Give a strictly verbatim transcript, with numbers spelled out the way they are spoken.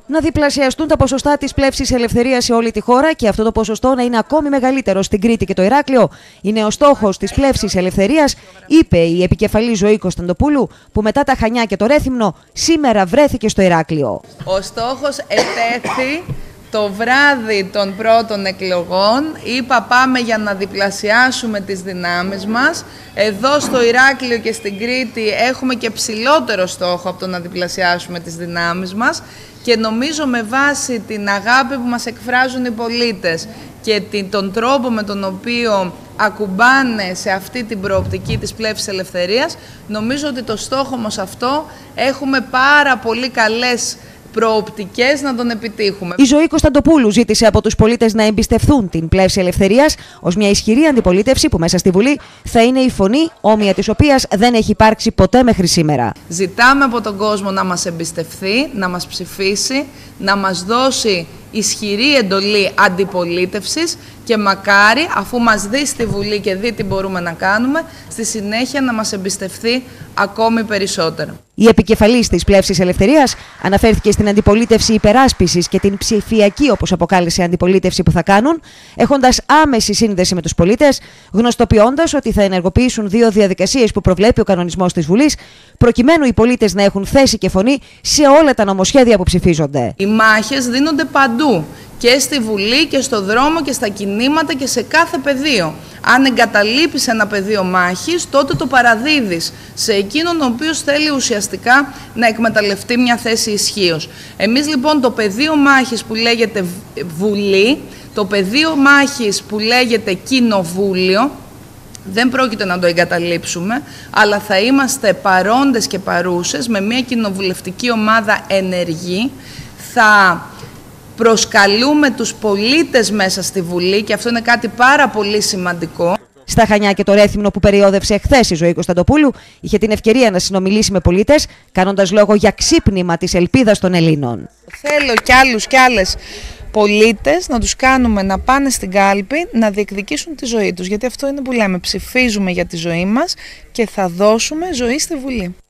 Να διπλασιαστούν τα ποσοστά της πλεύσης ελευθερίας σε όλη τη χώρα και αυτό το ποσοστό να είναι ακόμη μεγαλύτερο στην Κρήτη και το Ηράκλειο είναι ο στόχος της πλεύσης ελευθερίας, είπε η επικεφαλής Ζωή Κωνσταντοπούλου, που μετά τα Χανιά και το Ρέθυμνο σήμερα βρέθηκε στο Ηράκλειο. Ο στόχος ετέθη το βράδυ των πρώτων εκλογών. Είπα πάμε για να διπλασιάσουμε τις δυνάμεις μας. Εδώ στο Ηράκλειο και στην Κρήτη έχουμε και ψηλότερο στόχο από το να διπλασιάσουμε τις δυνάμεις μας και νομίζω με βάση την αγάπη που μας εκφράζουν οι πολίτες και τον τρόπο με τον οποίο ακουμπάνε σε αυτή την προοπτική της πλεύσης ελευθερίας, νομίζω ότι το στόχο μας αυτό έχουμε πάρα πολύ καλές προοπτικές να τον επιτύχουμε. Η Ζωή Κωνσταντοπούλου ζήτησε από τους πολίτες να εμπιστευθούν την πλεύση ελευθερίας ως μια ισχυρή αντιπολίτευση που μέσα στη Βουλή θα είναι η φωνή όμοια της οποίας δεν έχει υπάρξει ποτέ μέχρι σήμερα. Ζητάμε από τον κόσμο να μας εμπιστευθεί, να μας ψηφίσει, να μας δώσει ισχυρή εντολή αντιπολίτευσης και μακάρι, αφού μας δει στη Βουλή και δει τι μπορούμε να κάνουμε, στη συνέχεια να μας εμπιστευθεί ακόμη περισσότερο. Η επικεφαλής της πλεύσης ελευθερίας αναφέρθηκε στην αντιπολίτευση υπεράσπισης και την ψηφιακή, όπως αποκάλεσε, αντιπολίτευση που θα κάνουν, έχοντας άμεση σύνδεση με τους πολίτες, γνωστοποιώντας ότι θα ενεργοποιήσουν δύο διαδικασίες που προβλέπει ο κανονισμός της Βουλής, προκειμένου οι πολίτες να έχουν θέση και φωνή σε όλα τα νομοσχέδια που ψηφίζονται. Οι μάχες δίνονται παντού. Και στη Βουλή και στο δρόμο και στα κινήματα και σε κάθε πεδίο. Αν εγκαταλείπεις ένα πεδίο μάχης, τότε το παραδίδεις σε εκείνον ο οποίος θέλει ουσιαστικά να εκμεταλλευτεί μια θέση ισχύως. Εμείς λοιπόν το πεδίο μάχης που λέγεται Βουλή, το πεδίο μάχης που λέγεται Κοινοβούλιο, δεν πρόκειται να το εγκαταλείψουμε, αλλά θα είμαστε παρόντες και παρούσες με μια κοινοβουλευτική ομάδα ενεργή. Θα προσκαλούμε τους πολίτες μέσα στη Βουλή και αυτό είναι κάτι πάρα πολύ σημαντικό. Στα Χανιά και το Ρέθυμνο που περιόδευσε χθες η Ζωή Κωνσταντοπούλου, είχε την ευκαιρία να συνομιλήσει με πολίτες, κάνοντας λόγο για ξύπνημα της ελπίδας των Ελλήνων. Θέλω κι άλλους κι άλλες πολίτες να τους κάνουμε να πάνε στην κάλπη να διεκδικήσουν τη ζωή τους. Γιατί αυτό είναι που λέμε, ψηφίζουμε για τη ζωή μας και θα δώσουμε ζωή στη Βουλή.